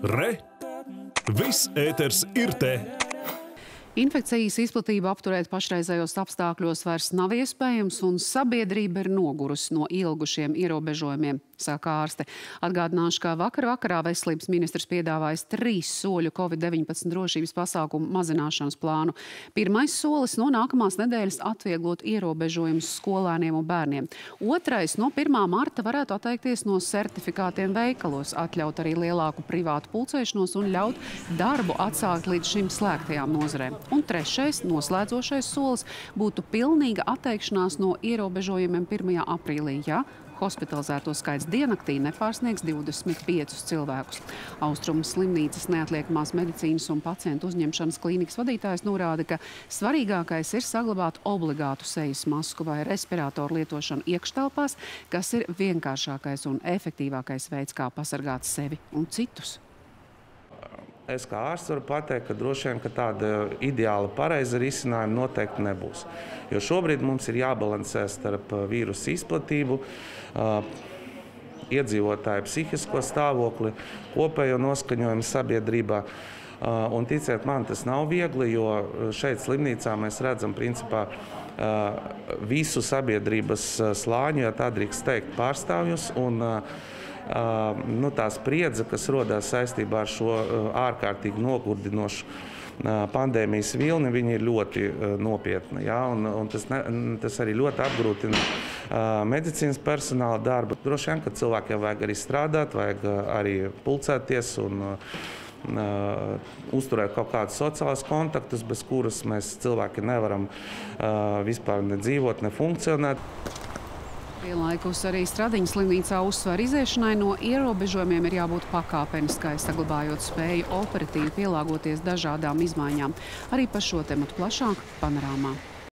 Re! Viss ēters ir te! Infekcijas izplatību apturēt pašreizējos apstākļos vairs nav iespējams, un sabiedrība ir nogurusi no ilgušiem ierobežojumiem, saka ārste. Atgādināšu, ka vakarā veselības ministrs piedāvājis 3 soļu Covid-19 drošības pasākumu mazināšanas plānu. Pirmais solis no nākamās nedēļas atvieglot ierobežojumus skolēniem un bērniem. Otrais no 1. marta varētu atteikties no certifikātiem veikalos, atļaut arī lielāku privātu pulcēšanos un ļaut darbu atsākt līdz šim slēgtajām nozarēm. Un trešais, noslēdzošais solis būtu pilnīga atteikšanās no ierobežojumiem 1. aprīlī, ja hospitalizēto skaits diennaktī nepārsniegs 25 cilvēkus. Austrumu slimnīcas neatliekamās medicīnas un pacientu uzņemšanas klīnikas vadītājs norāda, ka svarīgākais ir saglabāt obligātu sejas masku vai respiratoru lietošanu iekštelpās, kas ir vienkāršākais un efektīvākais veids, kā pasargāt sevi un citus. Es kā ārsts varu pateikt, ka droši vien tāda ideāla pareiza risinājuma noteikti nebūs. Jo šobrīd mums ir jābalansē starp vīrusu izplatību, iedzīvotāju psihisko stāvokli, kopējo noskaņojumu sabiedrībā. Un ticiet man, tas nav viegli, jo šeit slimnīcā mēs redzam principā visu sabiedrības slāņu, ja tā drīkst teikt, pārstāvjus. Tā spriedze, kas rodās saistībā ar šo ārkārtīgi nogurdinošu pandēmijas vilni, viņi ir ļoti nopietni. Ja? Un tas arī ļoti apgrūtina medicīnas personāla darbu. Droši vien, ka cilvēkiem vajag arī strādāt, vajag arī pulcēties un uzturēt kaut kādus sociālus kontaktus, bez kuras mēs cilvēki nevaram vispār ne dzīvot, ne funkcionēt. Vienlaikus arī Stradiņas slimnīcā uzsver, iziešanai no ierobežojumiem ir jābūt pakāpeniskai, saglabājot spēju operatīvi pielāgoties dažādām izmaiņām. Arī par šo tematu plašāk panorāmā.